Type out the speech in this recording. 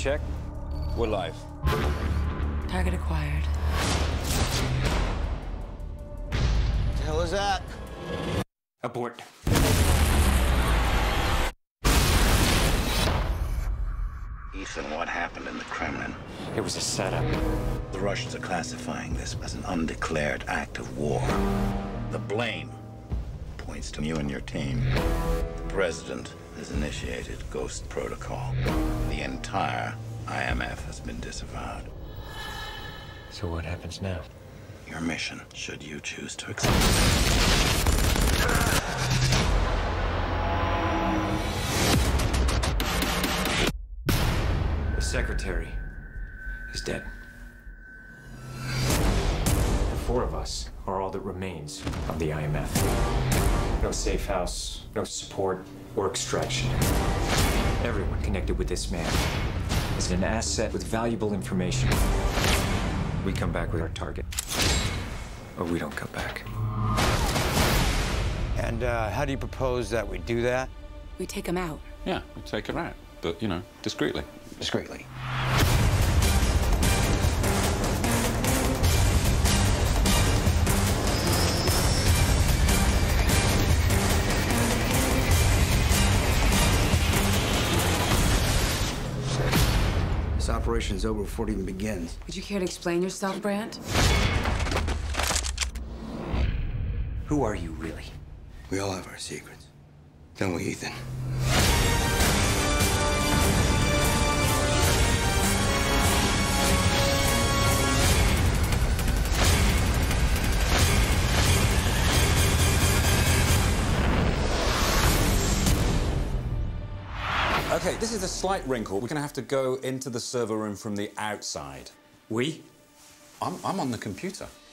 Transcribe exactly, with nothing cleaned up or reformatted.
check. We're live. Target acquired. What the hell is that? Abort. Ethan, what happened in the Kremlin? It was a setup. The Russians are classifying this as an undeclared act of war. The blame points to you and your team. The president has initiated Ghost Protocol. The entire I M F has been disavowed. So what happens now? Your mission, should you choose to accept it. The secretary is dead. The four of us are all that remains of the I M F. No safe house, no support or extraction. Everyone connected with this man is an asset with valuable information. We come back with our target, or we don't come back. And uh, how do you propose that we do that? We take him out. Yeah, we take her out, but, you know, discreetly. Discreetly. This operation's over before it even begins. Would you care to explain yourself, Brandt? Who are you really? We all have our secrets. Don't we, Ethan? Okay, this is a slight wrinkle. We're going to have to go into the server room from the outside. We? I'm, I'm on the computer.